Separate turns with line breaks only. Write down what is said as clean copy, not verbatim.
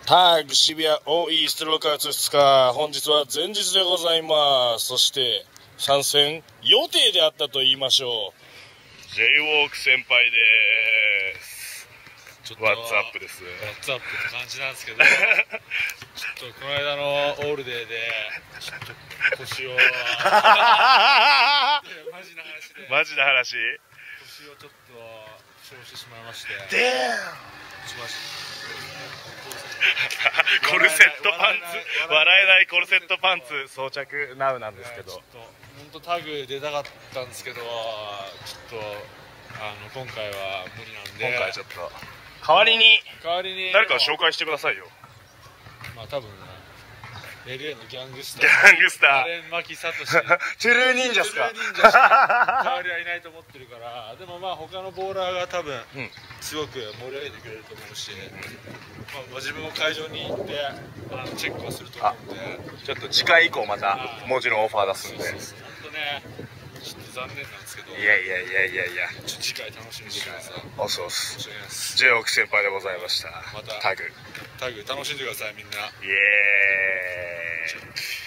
タッグ渋谷オイースト6月2日、本日は前日でございます。そして参戦予定であったと言いましょう、 J-WALK 先輩です。
ちょっと
ワッツアップです。
ワッツアップって感じなんですけどちょっとこの間のオールデーでちょっと腰を
マジな話
腰をちょっと負傷してしまいまして、
コルセットパンツ、笑えないコルセットパンツ装着ナウなんですけど、
本当タグ出たかったんですけど、ちょっと今回は無理なんで、
今回ちょっと代わりに誰か紹介してくださいよ。
まあ多分 LA のギャングスター、アレン・マキサトシ、
トゥルー忍者っすか。
代わりはいないと思ってるから、でもまあ他のボーラーが多分すごく盛り上げてくれると思うし、まあ自分も会場に行ってチェックをすると思うんで、
ちょっと次回以降またもちろんオファー出すんで。
本当ね、ちょっと残念なんですけど、
いや
次回楽しみにしてください。
おそうっす。
申し訳ないです。
J-WALK 先輩でございました。
また
タグ
楽しんでくださいみんな。
イエーイ。